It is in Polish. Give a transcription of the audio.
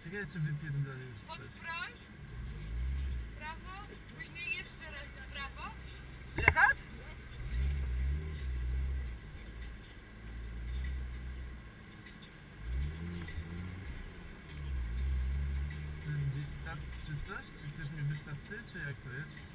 Ciekawe, czy wypierdolę już coś. Podprąż, prawo, później jeszcze raz na prawo. Jechać? Gdzieś start czy coś? Czy ktoś mnie wystarczy? Czy jak to jest?